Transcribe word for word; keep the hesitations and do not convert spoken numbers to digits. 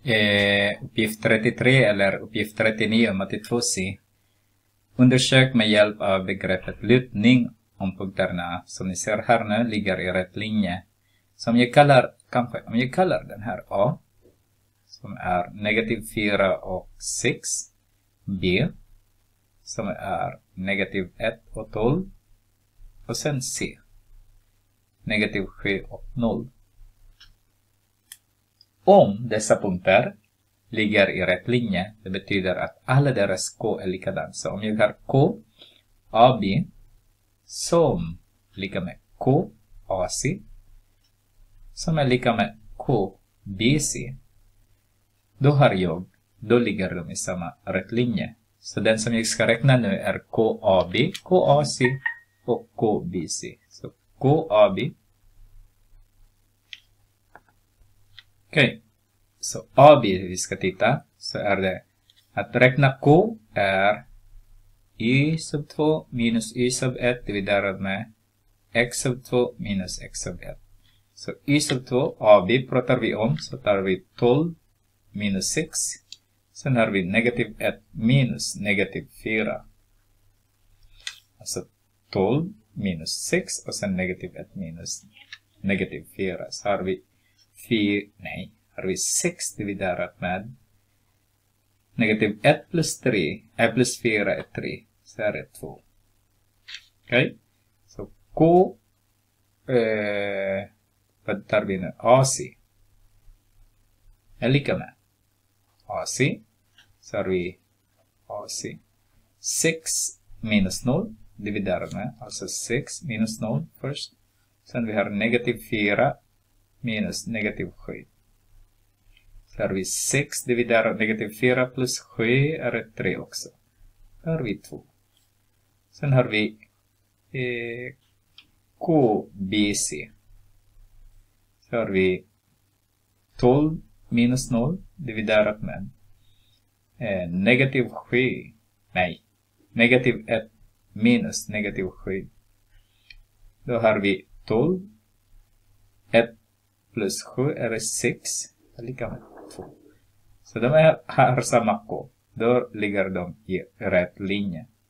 Eh, uppgift trettiotre eller uppgift trettionio, matte två C. Undersök med hjälp av begreppet lutning om punkterna som ni ser här nu ligger i rätt linje. Så om jag kallar, kanske, om jag kallar den här A, som är negativ fyra och sex, B, som är negativ ett och tolv, och sen C, negativ sju och noll. Om dessa punkter ligger i rätt linje, det betyder att alla deras K är likadant. Så om jag har K, A B, som lika med K, A C, som är lika med K, B C, då har jag, då ligger de i samma rätt linje. Så den som jag ska räkna nu är K A B, K A C och K B C. Så K A B. Okej, okay. Så A B vi ska titta, så är det att räkna K är y sub två minus y sub ett dividerat med x sub två minus x sub ett. Så y sub två, A B pratar vi om, så tar vi tolv minus sex. Sen har vi negativ ett minus negativ fyra. Alltså tolv minus sex och sen negativ ett minus negativ fyra. Så har vi fyra, nej, har vi sex dividerat med negativ ett plus tre, ett plus fyra är tre, så är det två. Okej, okay. Så K, eh, vad tar vi nu? A C är lika med A C, så har vi A C. sex minus noll dividerat med, alltså sex minus noll först. Sen vi har negativ fyra minus negativ sju. Så har vi sex dividerat negativ fyra plus sju är det tre också. Då har vi två. Sen har vi eh, K B C. Så har vi tolv minus noll dividerat med eh, negativ sju. Nej, negativ ett minus negativ sju. Då har vi tolv. ett plus sju är sex. Det är lika med två. Så de är, har samma K. Då ligger de i rätt linje.